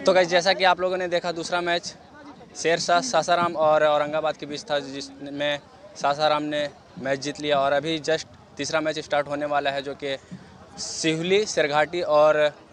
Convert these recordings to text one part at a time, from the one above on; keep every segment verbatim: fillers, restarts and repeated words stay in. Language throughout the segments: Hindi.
तो गाइस जैसा कि आप लोगों ने देखा दूसरा मैच शेरशाह सासाराम और औरंगाबाद के बीच था, जिसमें सासाराम ने मैच जीत लिया। और अभी जस्ट तीसरा मैच स्टार्ट होने वाला है, जो कि सिहुली शेरघाटी और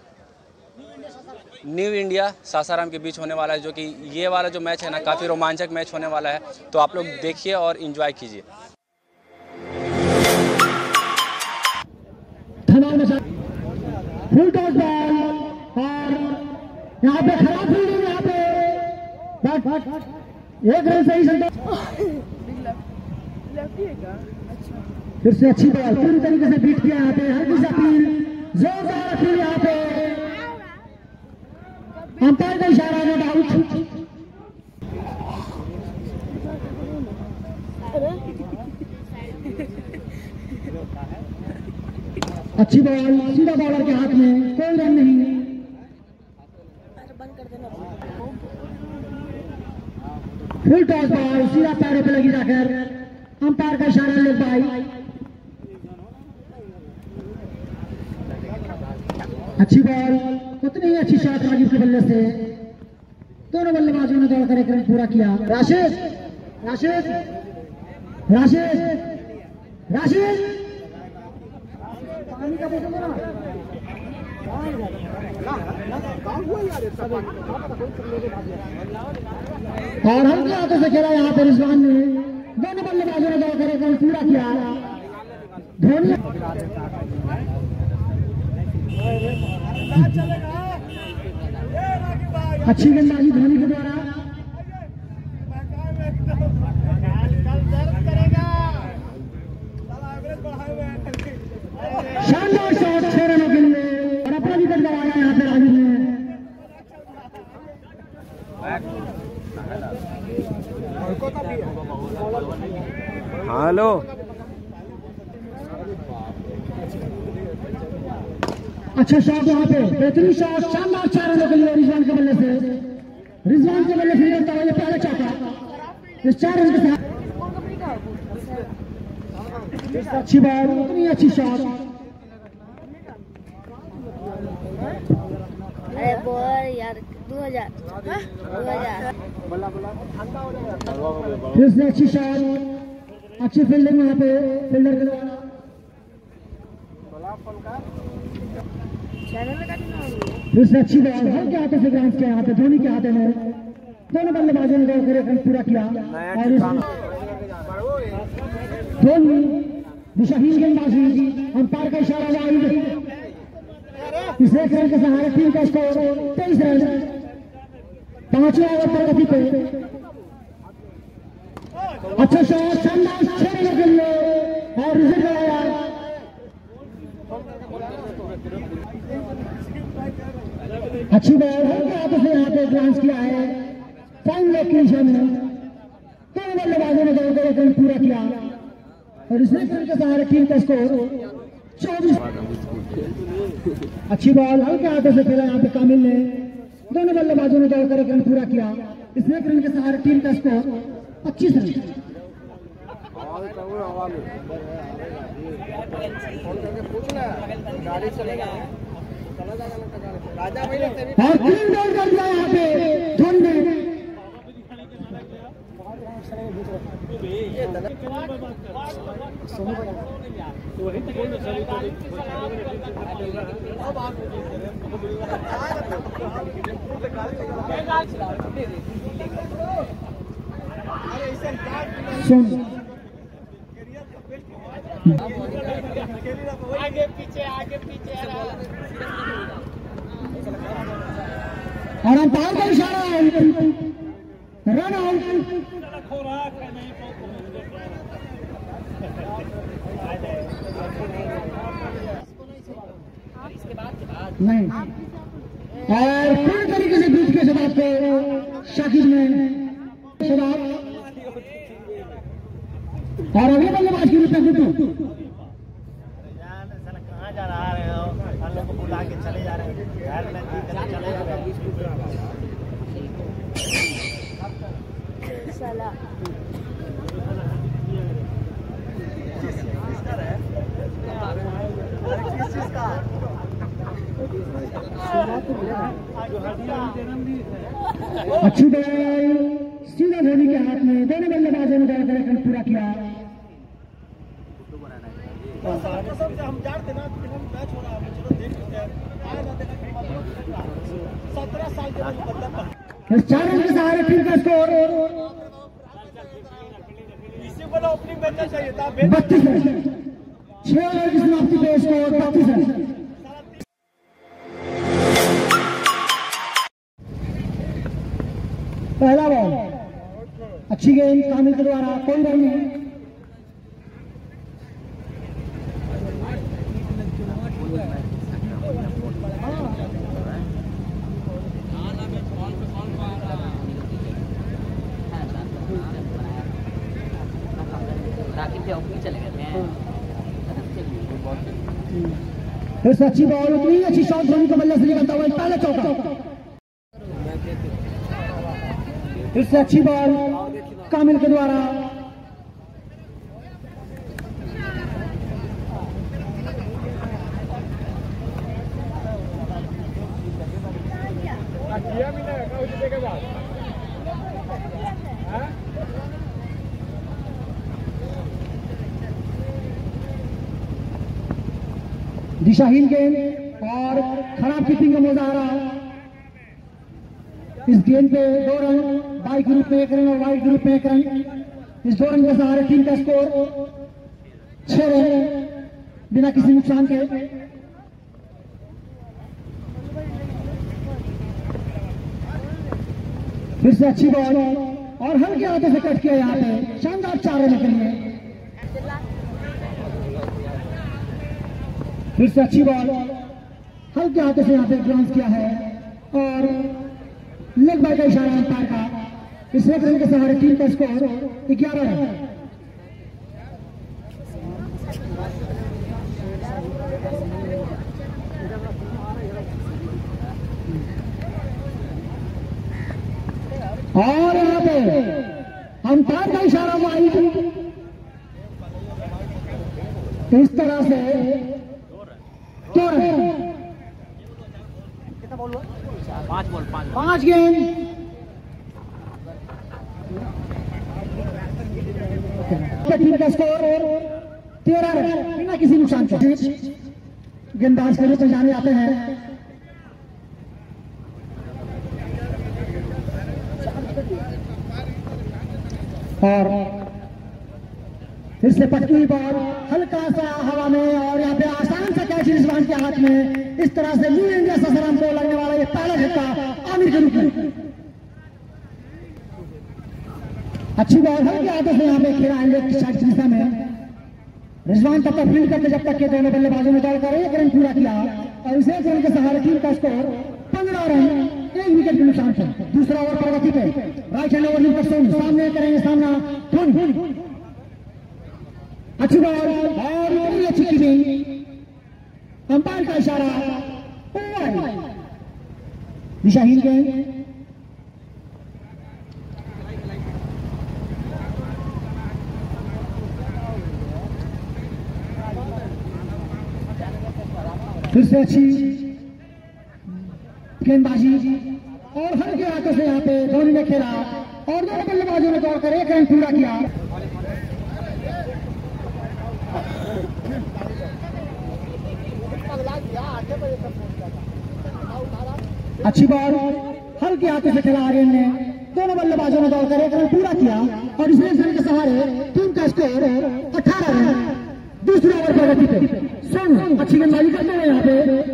न्यू इंडिया सासाराम के बीच होने वाला है। जो कि ये वाला जो मैच है ना, काफ़ी रोमांचक मैच होने वाला है। तो आप लोग देखिए और एंजॉय कीजिए। फुल टॉस बॉल और यहाँ पे खराब फील्डिंग, यहाँ पे बट एक रन सही से फिर से अच्छी बॉल पूरी तरीके से बीट किया। यहाँ पे हरगिज अपील, जोरदार अपील, यहाँ पे अंपायर का इशारा, नॉट आउट। अच्छी बॉल सीधा बॉलर के हाथ में, कोई रन नहीं। फुल टॉस बॉल सीधा पैरों पे लगी जाकर, अंपायर का इशारा ले भाई। अच्छी बॉल, उतनी ही अच्छी शॉट राजीव के बल्ले से। दोनों बल्लेबाजों ने दौड़कर एक रन पूरा किया। राशिद राशिद राशिद राशिद पानी का बोतल देना। और हल्के हाथों से खेला यहाँ पर रिजवान ने। दोनों बल्लेबाजों ने दौड़कर एक रन पूरा किया। धोनी अच्छी गेंदबाजी धोनी के द्वारा। शानदार शॉट छह रनों के लिए और अपना विकेट गंवाया यहाँ पे राजीव ने। हेलो, अच्छा शॉट यहाँ पे, बेहतरीन शॉट, शानदार चार रनों के लिए रिजवान के बल्ले से। रिजवान के बल्ले फिर करता हुआ ये पहले चौका इस चार रन के साथ। अच्छी बॉल, उतनी अच्छी शॉट। अरे बोल यार, दो हजार दो हजार फिर से अच्छी शॉट, अच्छी फील्डिंग यहाँ पे फील्डर के द्वारा। फिर से अच्छी बॉल हल्के हाथों से ग्राउंड किया यहाँ पे धोनी के हाथों में। दोनों बल्लेबाजों ने दौड़कर एक रन पूरा किया। और धोनी दिशाहीन गेंदबाजी, अंपायर का इशारा वाइड। इस एक रन के सहारे टीम का स्कोर तेईस रन, पांचवें ओवर पर गति पे। अच्छा शॉट, शानदार छह रनों के लिए और रिजल्ट आया। अच्छी बॉल हल्के हाथों से यहाँ पे ग्लांस किया है फाइन लेग की दिशा में। दोनों बल्लेबाजों ने दौड़कर एक रन पूरा किया और इस एक रन के सहारे टीम का स्कोर चौबीस। अच्छी बॉल हल्के हाथों से खेला यहाँ पे कामिल ने। दोनों बल्लेबाजों ने दौड़कर एक रन पूरा किया। इस एक रन के सहारे टीम का स्कोर पच्चीस रन। और क्लीन बॉल कर दिया यहाँ पे धोनी ने। सुन आगे पीछे आगे पीछे और अंपायर का इशारा रन आउट। नहीं, और पूरी तरीके से बीच के शबाब को शाकिब ने शबाब और अगले बल्लेबाज की रूप में कहाँ जा रहा हो, हम लोग को बुला के चले जा रहे हैं। चले जा रहे हैं। अच्छी बॉल सीधा धोनी के हाथ में, दोनों बल्लेबाजों ने दौड़ कर पूरा किया। हम जानते ना मैच हो रहा है, चलो देख लेते हैं। सत्रह साल के बाद चार रन के सहारे टीम का स्कोर इसी को ओपनिंग करना चाहिए था। बत्तीस रन, छह ओवर की समाप्ति पे स्कोर बत्तीस रन। पहला बॉल अच्छी गेंद कामिल के द्वारा, कोई रन नहीं। फिर से अच्छी बॉल, उतनी अच्छी शॉट धोनी को बल्ले से निकलता हुआ पहले चौका। फिर से अच्छी बॉल कामिल के द्वारा, दिशाहीन गेंद और खराब कीपिंग का मुजाहरा। इस गेंद पे दो रन, बाई ग्रुप में एक रन और वाइट ग्रुप में एक रन। इस दो रन के सहारे टीम का स्कोर छह रन बिना किसी नुकसान के। फिर से अच्छी बॉल और हल्के हाथों से कट किया यहाँ पे, शानदार चार रन के लिए। फिर से अच्छी बॉल हल्के हाथों से यहाँ पे ग्राउंड किया है और लेग बाय का इशारा अंपायर का। इस एक रन के सहारे टीम का स्कोर ग्यारह है। और यहाँ पे अंपायर का इशारा वाइड। इस तरह से दो रन, कितना बॉल हुआ? पांच बॉल, पांच पांच गेंद। टीम का स्कोर तेरह रन बिना किसी नुकसान के। गेंदबाज के रूप में जाने जाते हैं। और फिर से पटकी हुई बॉल हल्का सा हवा में और यहाँ पे आसान सा कैच रिजवान के हाथ में। इस तरह से न्यू इंडिया सासाराम को लगने वाला ये पहला झटका आमिर के रूप में। अच्छी बॉल हल्के हाथों से यहाँ पे खेला है साइड की दिशा में। रिजवान तब तक फील्ड करते जब तक के दोनों बल्लेबाजों ने दौड़कर एक रन पूरा किया और इस एक रन के सहारे टीम का स्कोर पंद्रह रन एक विकेट के नुकसान से। दूसरा ओवर प्रगति पे राइट हैंड ओवर पर सामने करेंगे सामना धोनी। अच्छी बॉल और बड़ी अच्छी कीपिंग, अंपायर का इशारा, दिशाहीन गेंद। फिर से अच्छी गेंदबाजी और हल्के हाथों से यहाँ पे धोनी ने खेला और दोनों बल्लेबाजों ने दौड़कर एक रन पूरा किया। अच्छी बॉल हल्के हाथों से खेला आर्यन ने, दोनों बल्लेबाजों ने दौड़कर एक रन पूरा किया और इस रन के सहारे टीम का स्कोर अठारह रन। दूसरे ओवर प्रगति पे सोनू अच्छी गेंदबाजी करते हैं यहाँ पे।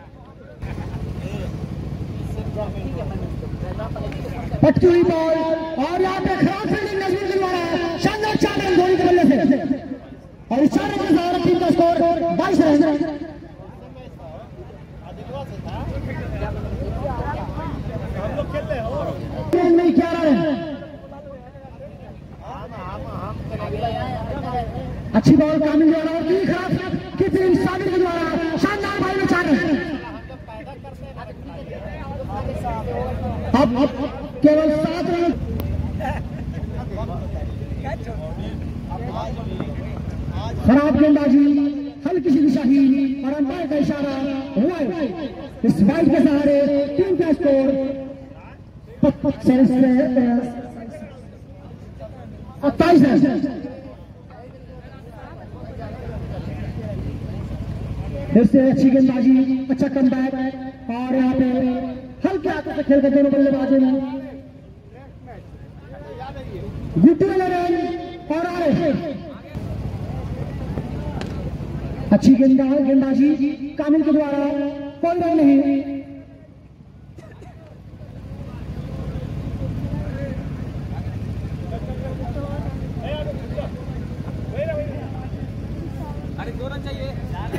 पटकी हुई बॉल और यहाँ पे खराब फील्डिंग नजमीर के द्वारा, शानदार चार रन धोनी के बल्ले से और इस चार रन के सहारे टीम का स्कोर बाईस रन। नहीं ग्यारह रन। अच्छी बॉल कामिल द्वारा और तीन खराब कीपिंग साबिर के द्वारा, शानदार भाई में चार रन। अब अब केवल सात रन। खराब गेंदबाजी हल्की सी दिशाहीन और अंपायर का इशारा वाइड। इस वाइड के सहारे टीम का स्कोर अट्ठाईस रन। फिर से अच्छी गेंदबाजी, अच्छा कमबैक और यहाँ पे हल्के हाथों से खेल कर दोनों बल्लेबाजों ने गुट्टी वाले रन और आ रहे। अच्छी गेंदा गेंदबाजी कामिल के द्वारा, कोई रन नहीं। अरे दो रन चाहिए।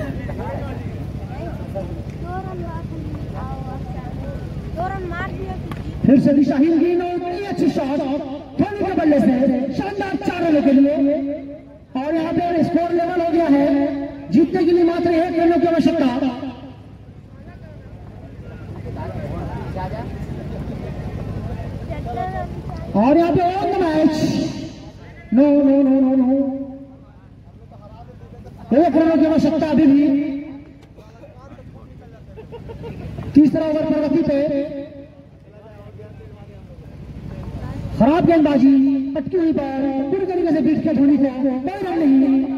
दो रन मार दिया। फिर से दिशाहीन गेंद और बड़ी अच्छी शॉट धोनी के बल्ले से, शानदार चार रनों के लिए। और यहाँ पे स्कोर लेवल हो गया है, जीतने के लिए मात्र एक रनों की आवश्यकता। और यहाँ पे on the match, no no no no no, एक रनों की आवश्यकता अभी भी। तीसरा ओवर प्रगति पे, खराब गेंदबाजी, अटकी हुई बॉल, पूरी तरीके से बीट के धोनी को, कोई रन नहीं।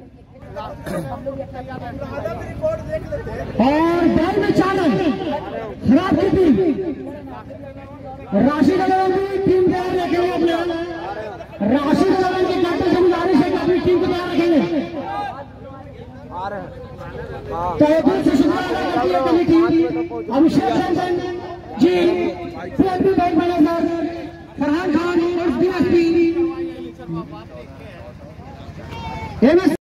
और बॉल में चार रन, खराब कीपिंग। राशिद अग्रवाल भी टीम तैयार रखेंगे अपना। राशिद अग्रवाल के कैप्टन से गुजारिश है कि अपनी टीम को तैयार रखेंगे। तहजीब से शुरुआत committee, Abhishek Ranjan ji, PNB bank manager Farhan Khan और डीएसपी